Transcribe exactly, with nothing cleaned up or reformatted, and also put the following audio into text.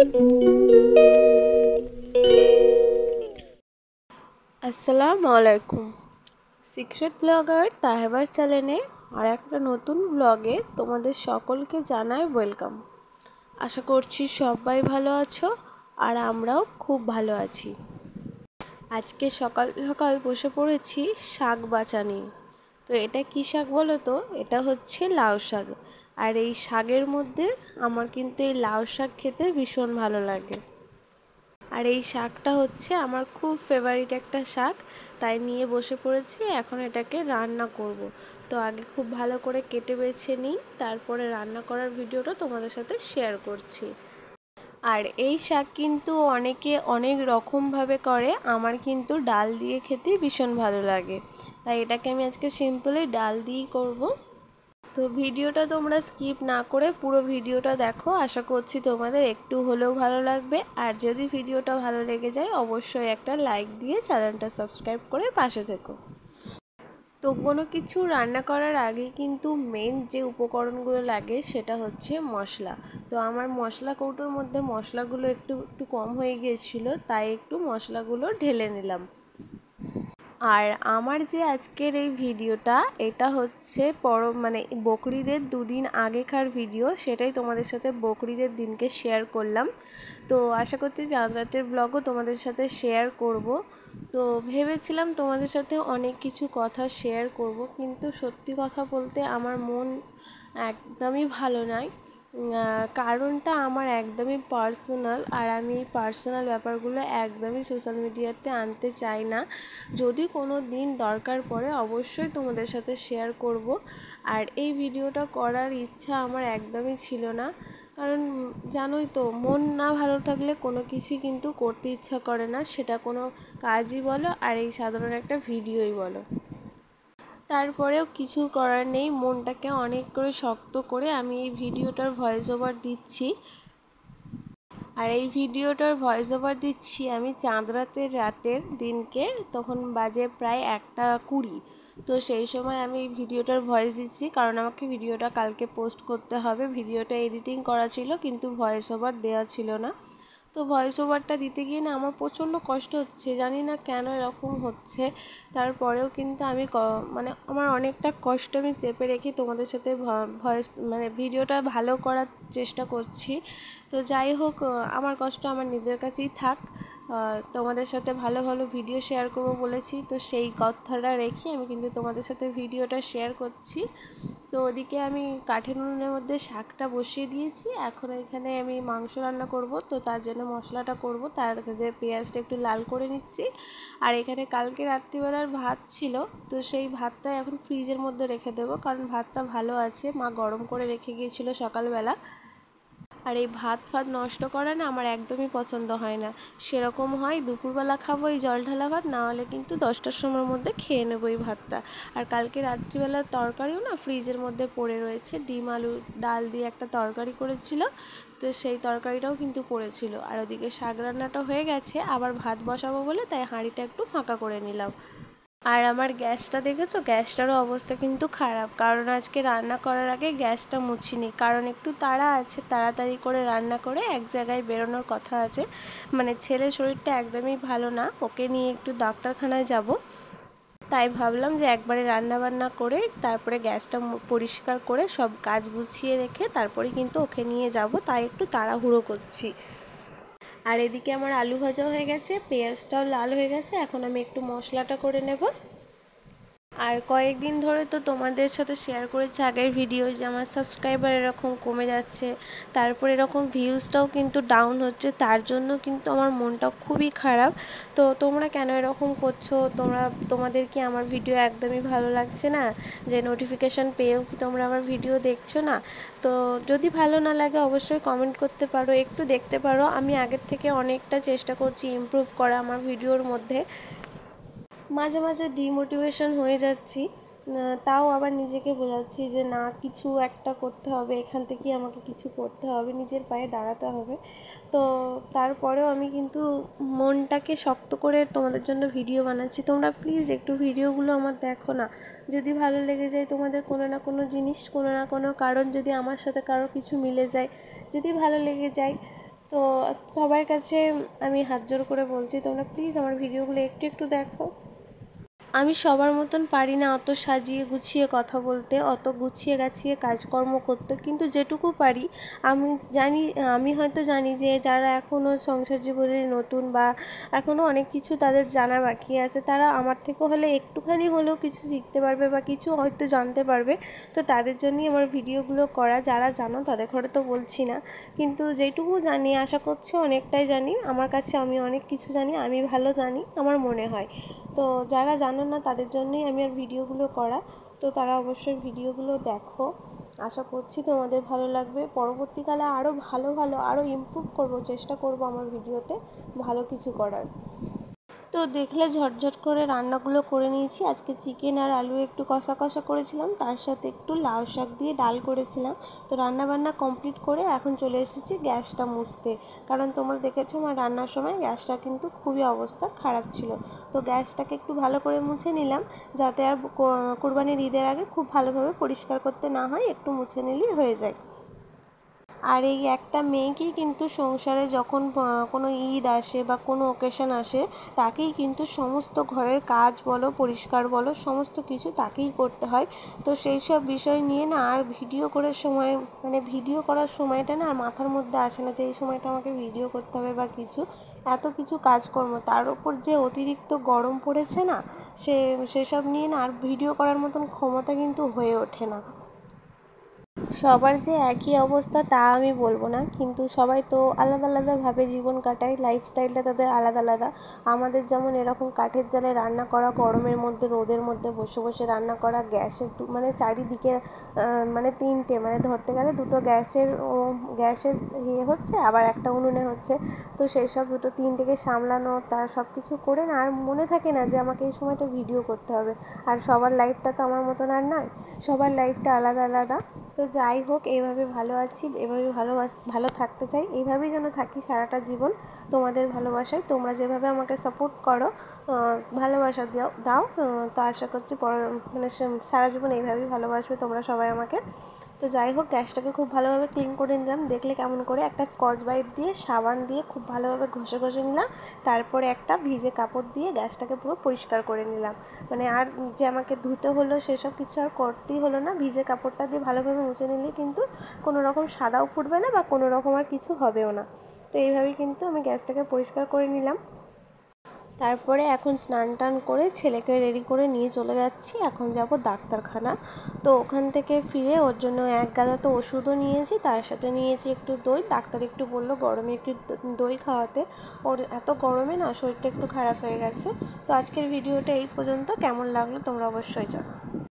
আসসালামু আলাইকুম। Secret blogger তাহেবার চ্যানেলে আর একটা নতুন ব্লগে তোমাদের সকলকে জানাই ওয়েলকাম। আশা করছি সবাই ভালো আছো আর আমরাও খুব ভালো আছি। আজকে সকাল সকাল বসে পড়েছি শাক বাছা নিয়ে। তো এটা কী শাক বলো তো? এটা হচ্ছে লাউ শাক। আর এই শাকের মধ্যে আমার কিন্তু এই লাউ শাক খেতে ভীষণ ভালো লাগে। আর এই শাকটা হচ্ছে আমার খুব ফেভারিট একটা শাক, তাই নিয়ে বসে পড়েছি। এখন এটাকে রান্না করব। তো আগে খুব ভালো করে কেটে বেছে নিই, তারপরে রান্না করার ভিডিওটা তোমাদের সাথে শেয়ার করছি। আর এই শাক কিন্তু অনেকে অনেক রকমভাবে করে, আমার কিন্তু ডাল দিয়ে খেতে ভীষণ ভালো লাগে, তাই এটাকে আমি আজকে সিম্পলি ডাল দিয়েই করব। তো ভিডিওটা তোমরা স্কিপ না করে পুরো ভিডিওটা দেখো, আশা করছি তোমাদের একটু হলেও ভালো লাগবে। আর যদি ভিডিওটা ভালো লেগে যায় অবশ্যই একটা লাইক দিয়ে চ্যানেলটা সাবস্ক্রাইব করে পাশে থেকো। তো কোনো কিছু রান্না করার আগে কিন্তু মেন যে উপকরণগুলো লাগে সেটা হচ্ছে মশলা। তো আমার মশলা কৌটোর মধ্যে মশলাগুলো একটু একটু কম হয়ে গিয়েছিল, তাই একটু মশলাগুলো ঢেলে নিলাম। আর আমার যে আজকের এই ভিডিওটা, এটা হচ্ছে পর মানে বকরিদের দুদিন আগেকার ভিডিও, সেটাই তোমাদের সাথে বকরিদের দিনকে শেয়ার করলাম। তো আশা করছি চাঁদ রাতের ব্লগও তোমাদের সাথে শেয়ার করব। তো ভেবেছিলাম তোমাদের সাথে অনেক কিছু কথা শেয়ার করব, কিন্তু সত্যি কথা বলতে আমার মন একদমই ভালো নয়। কারণটা আমার একদমই পার্সোনাল, আর আমি এই পার্সোনাল ব্যাপারগুলো একদমই সোশ্যাল মিডিয়াতে আনতে চাই না। যদি কোনো দিন দরকার পড়ে অবশ্যই তোমাদের সাথে শেয়ার করব। আর এই ভিডিওটা করার ইচ্ছা আমার একদমই ছিল না, কারণ জানোই তো মন না ভালো থাকলে কোনো কিছুই কিন্তু করতে ইচ্ছা করে না, সেটা কোনো কাজই বলো আর এই সাধারণ একটা ভিডিওই বলো। তারপরেও কিছু করার নেই, মনটাকে অনেক করে শক্ত করে আমি এই ভিডিওটার ভয়েস ওভার দিচ্ছি। আর এই ভিডিওটার ভয়েস ওভার দিচ্ছি আমি চাঁদ রাতের রাতের দিনকে, তখন বাজে প্রায় একটা কুড়ি। তো সেই সময় আমি এই ভিডিওটার ভয়েস দিচ্ছি, কারণ আমাকে ভিডিওটা কালকে পোস্ট করতে হবে। ভিডিওটা এডিটিং করা ছিল কিন্তু ভয়েস ওভার দেওয়া ছিল না। তো ভয়েস ওভারটা দিতে গিয়ে না আমার প্রচণ্ড কষ্ট হচ্ছে, জানি না কেন এরকম হচ্ছে। তারপরেও কিন্তু আমি মানে আমার অনেকটা কষ্ট আমি চেপে রেখে তোমাদের সাথে ভয়েস মানে ভিডিওটা ভালো করার চেষ্টা করছি। তো যাই হোক, আমার কষ্ট আমার নিজের কাছেই থাক। তোমাদের সাথে ভালো ভালো ভিডিও শেয়ার করব বলেছি, তো সেই কথাটা রেখে আমি কিন্তু তোমাদের সাথে ভিডিওটা শেয়ার করছি। তো ওদিকে আমি কাঠের উনুনের মধ্যে শাকটা বসিয়ে দিয়েছি, এখন এখানে আমি মাংস রান্না করব। তো তার জন্য মশলাটা করব, তার আগে পেঁয়াজটা একটু লাল করে নিচ্ছি। আর এখানে কালকে রাত্রিবেলার ভাত ছিল, তো সেই ভাতটা এখন ফ্রিজের মধ্যে রেখে দেবো, কারণ ভাতটা ভালো আছে, মা গরম করে রেখে গিয়েছিল সকালবেলা। আর এই ভাত ফাত নষ্ট করা না আমার একদমই পছন্দ হয় না। সেরকম হয় দুপুরবেলা খাবো এই জল ঢালা ভাত, না হলে কিন্তু দশটার সময়ের মধ্যে খেয়ে নেবো এই ভাতটা। আর কালকে রাত্রিবেলার তরকারিও না ফ্রিজের মধ্যে পড়ে রয়েছে, ডিম আলু ডাল দিয়ে একটা তরকারি করেছিল, তো সেই তরকারিটাও কিন্তু পড়েছিল। আর ওদিকে শাক রান্নাটা হয়ে গেছে, আবার ভাত বসাবো বলে তাই হাঁড়িটা একটু ফাঁকা করে নিলাম। আর আমার গ্যাসটা দেখেছো, গ্যাসটারও অবস্থা কিন্তু খারাপ, কারণ আজকে রান্না করার আগে গ্যাসটা মুছিনি, কারণ একটু তাড়া আছে, তাড়াতাড়ি করে রান্না করে এক জায়গায় বেরোনোর কথা আছে। মানে ছেলের শরীরটা একদমই ভালো না, ওকে নিয়ে একটু ডাক্তারখানায় যাব, তাই ভাবলাম যে একবারে রান্না বান্না করে তারপরে গ্যাসটা পরিষ্কার করে সব কাজ গুছিয়ে রেখে তারপরে কিন্তু ওকে নিয়ে যাব, তাই একটু তাড়াহুড়ো করছি। আর এদিকে আমার আলু ভাজা হয়ে গেছে, পেঁয়াজটাও লাল হয়ে গেছে, এখন আমি একটু মশলাটা করে নেব। আর কয়েকদিন ধরে তো তোমাদের সাথে শেয়ার করেছি আগের ভিডিও যে আমার সাবস্ক্রাইবার এরকম কমে যাচ্ছে, তারপর এরকম ভিউজটাও কিন্তু ডাউন হচ্ছে, তার জন্য কিন্তু আমার মনটা খুবই খারাপ। তো তোমরা কেন এরকম করছো? তোমরা তোমাদের কি আমার ভিডিও একদমই ভালো লাগছে না? যে নোটিফিকেশান পেয়েও কি তোমরা আমার ভিডিও দেখছো না? তো যদি ভালো না লাগে অবশ্যই কমেন্ট করতে পারো, একটু দেখতে পারো। আমি আগের থেকে অনেকটা চেষ্টা করছি ইমপ্রুভ করা আমার ভিডিওর মধ্যে। মাঝে মাঝে ডিমোটিভেশন হয়ে যাচ্ছি, তাও আবার নিজেকে বোঝাচ্ছি যে না, কিছু একটা করতে হবে, এখান থেকে আমাকে কিছু করতে হবে, নিজের পায়ে দাঁড়াতে হবে। তো তারপরেও আমি কিন্তু মনটাকে শক্ত করে তোমাদের জন্য ভিডিও বানাচ্ছি। তোমরা প্লিজ একটু ভিডিওগুলো আমার দেখো না, যদি ভালো লেগে যায় তোমাদের কোনো না কোনো জিনিস, কোনো না কোনো কারণ যদি আমার সাথে কারো কিছু মিলে যায়, যদি ভালো লেগে যায়, তো সবার কাছে আমি হাত জোর করে বলছি, তোমরা প্লিজ আমার ভিডিওগুলো একটু একটু দেখো। আমি সবার মতন পারি না অত সাজিয়ে গুছিয়ে কথা বলতে, অত গুছিয়ে গাছিয়ে কাজকর্ম করতে, কিন্তু যেটুকু পারি আমি জানি, আমি হয়তো জানি যে যারা এখনও সংসার জীবনে নতুন বা এখনও অনেক কিছু তাদের জানা বাকি আছে, তারা আমার থেকে হলে একটুখানি হলেও কিছু শিখতে পারবে বা কিছু হয়তো জানতে পারবে। তো তাদের জন্যই আমার ভিডিওগুলো করা। যারা জানো তাদের ঘরে তো বলছি না, কিন্তু যেটুকু জানি আশা করছি অনেকটাই জানি। আমার কাছে আমি অনেক কিছু জানি, আমি ভালো জানি আমার মনে হয়। তো যারা জানো না তাদের জন্যই আমি আর ভিডিওগুলো করা। তো তারা অবশ্যই ভিডিওগুলো দেখো, আশা করছি তোমাদের ভালো লাগবে। পরবর্তীকালে আরও ভালো ভালো আরও ইমপ্রুভ করব, চেষ্টা করব আমার ভিডিওতে ভালো কিছু করার। তো দেখলে ঝটঝট করে রান্নাগুলো করে নিয়েছি। আজকে চিকেন আর আলু একটু কষা কষা করেছিলাম, তার সাথে একটু লাউ শাক দিয়ে ডাল করেছিলাম। তো রান্না বান্না কমপ্লিট করে এখন চলে এসেছি গ্যাসটা মুছতে, কারণ তোমরা দেখেছো আমার রান্নার সময় গ্যাসটা কিন্তু খুবই অবস্থা খারাপ ছিল। তো গ্যাসটাকে একটু ভালো করে মুছে নিলাম, যাতে আর কুরবানির ঈদের আগে খুব ভালোভাবে পরিষ্কার করতে না হয়, একটু মুছে নিলেই হয়ে যায়। আর এই একটা মেয়েকেই কিন্তু সংসারে যখন কোনো ঈদ আসে বা কোনো ওকেশন আসে, তাকেই কিন্তু সমস্ত ঘরের কাজ বলো, পরিষ্কার বলো, সমস্ত কিছু তাকেই করতে হয়। তো সেই সব বিষয় নিয়ে না আর ভিডিও করার সময়, মানে ভিডিও করার সময়টা না আর মাথার মধ্যে আসে না যে এই সময়টা আমাকে ভিডিও করতে হবে বা কিছু, এত কিছু কাজকর্ম, তার উপর যে অতিরিক্ত গরম পড়েছে না, সে সেসব নিয়ে না আর ভিডিও করার মতন ক্ষমতা কিন্তু হয়ে ওঠে না। সবার যে একই অবস্থা তা আমি বলবো না, কিন্তু সবাই তো আলাদা আলাদাভাবে জীবন কাটায়, লাইফস্টাইলটা তাদের আলাদা আলাদা। আমাদের যেমন এরকম কাঠের জালে রান্না করা, গরমের মধ্যে রোদের মধ্যে বসে বসে রান্না করা, গ্যাসের মানে চারিদিকে মানে তিনটে, মানে ধরতে গেলে দুটো গ্যাসের গ্যাসের ইয়ে হচ্ছে, আবার একটা উনুনে হচ্ছে। তো সেই সব দুটো তিনটেকে সামলানো, তার সব কিছু করে না আর মনে থাকে না যে আমাকে এই সময়টা ভিডিও করতে হবে। আর সবার লাইফটা তো আমার মতন আর নয়, সবার লাইফটা আলাদা আলাদা। তো যাই হোক, এইভাবে ভালো আছি, এভাবে ভালোবাস ভালো থাকতে চাই, এইভাবেই যেন থাকি সারাটা জীবন তোমাদের ভালোবাসায়। তোমরা যেভাবে আমাকে সাপোর্ট করো, ভালোবাসা দাও দাও তো আশা করছি পর মানে সারা জীবন এইভাবেই ভালোবাসবে তোমরা সবাই আমাকে। তো যাই হোক, গ্যাসটাকে খুব ভালোভাবে ক্লিন করে নিলাম। দেখলে কেমন করে একটা স্কচ ব্রাইট দিয়ে সাবান দিয়ে খুব ভালোভাবে ঘষে ঘষে নিলাম। তারপরে একটা ভিজে কাপড় দিয়ে গ্যাসটাকে পুরো পরিষ্কার করে নিলাম। মানে আর যে আমাকে ধুতে হলো সেসব কিছু আর করতেই হলো না, ভিজে কাপড়টা দিয়ে ভালোভাবে মুছে নিলে কিন্তু কোনো রকম সাদাও ফুটবে না বা কোনো রকম আর কিছু হবেও না। তো এইভাবেই কিন্তু আমি গ্যাসটাকে পরিষ্কার করে নিলাম। তারপরে এখন স্নান টান করে ছেলেকে রেডি করে নিয়ে চলে যাচ্ছি, এখন যাব ডাক্তারখানা। তো ওখান থেকে ফিরে ওর জন্য এক গাদা তো ওষুধও নিয়েছি, তার সাথে নিয়েছি একটু দই। ডাক্তার একটু বললো গরমে একটু দই খাওয়াতে, ওর এত গরমে না শরীরটা একটু খারাপ হয়ে গেছে। তো আজকের ভিডিওটা এই পর্যন্ত, কেমন লাগলো তোমরা অবশ্যই জানাও।